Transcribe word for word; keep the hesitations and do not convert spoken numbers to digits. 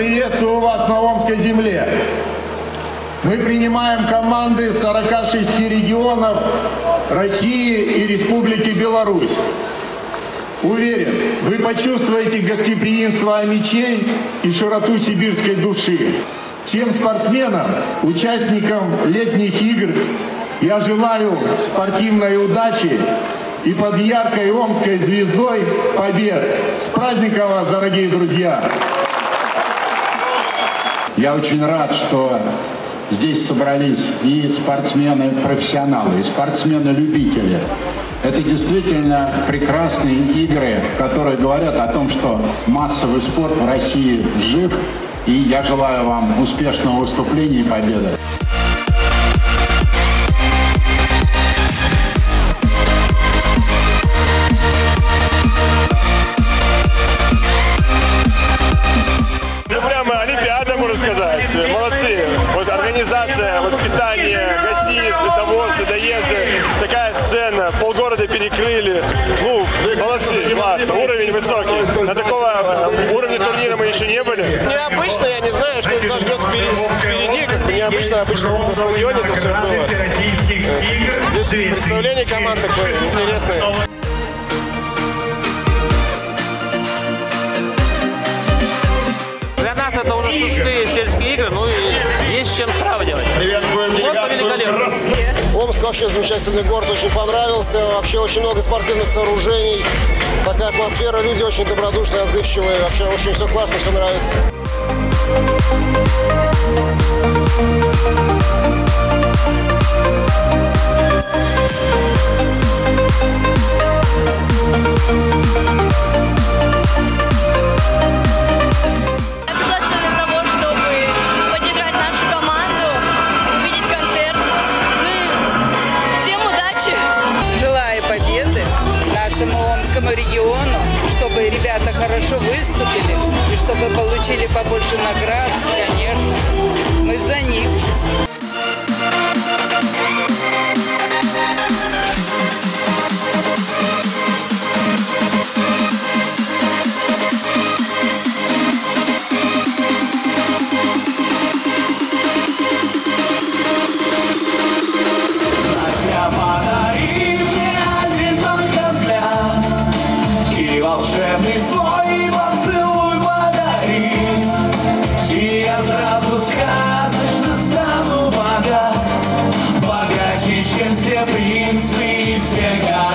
приветствую вас на Омской земле. Мы принимаем команды из сорока шести регионов России и Республики Беларусь. Уверен, вы почувствуете гостеприимство амичей и широту сибирской души. Всем спортсменам, участникам летних игр я желаю спортивной удачи и под яркой омской звездой побед. С праздником вас, дорогие друзья! Я очень рад, что здесь собрались и спортсмены-профессионалы, и спортсмены-любители. Это действительно прекрасные игры, которые говорят о том, что массовый спорт в России жив. И я желаю вам успешного выступления и победы. Молодцы. Вот организация, вот питание, гостиницы, довозы, доезды, такая сцена, полгорода перекрыли. Ну, молодцы, классно, уровень высокий. На такого уровня турнира мы еще не были. Необычно, я не знаю, что нас ждет впереди, как бы необычно, обычно на стадионе это все было. Здесь представление команд такое интересное. Это уже шестые сельские игры, ну и есть с чем сравнивать. Просто великолепно. Омск вообще замечательный город, очень понравился. Вообще очень много спортивных сооружений. Такая атмосфера, люди очень добродушные, отзывчивые. Вообще очень все классно, все нравится. Региону, чтобы ребята хорошо выступили и чтобы получили побольше наград, конечно. Мы за них. Волшебный свой поцелуй подари, и я сразу сказочно стану богат, богаче, чем все принцы и все года.